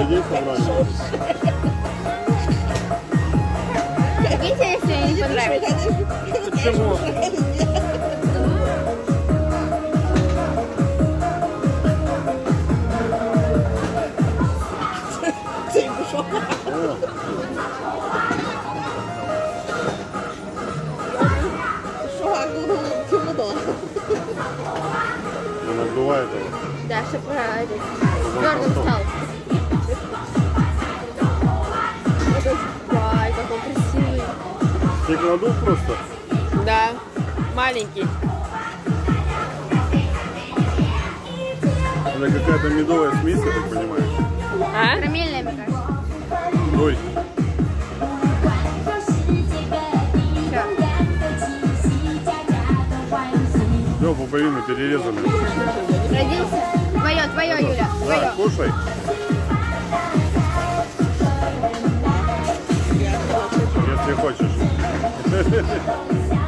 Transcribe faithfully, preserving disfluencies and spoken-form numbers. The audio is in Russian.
людей собрали. Прикиньте, если ей не понравится. Почему? Он отдувает его. Да, чтобы твердым стал. Ай, какой красивый. Стеклодув просто? Да, маленький. Это какая-то медовая смесь, я так понимаю. А? Карамельная, мне кажется. Ой. Все, пуповину перерезали. Родился? Твое, твое, Юля. Твое. Да, кушай. Если хочешь.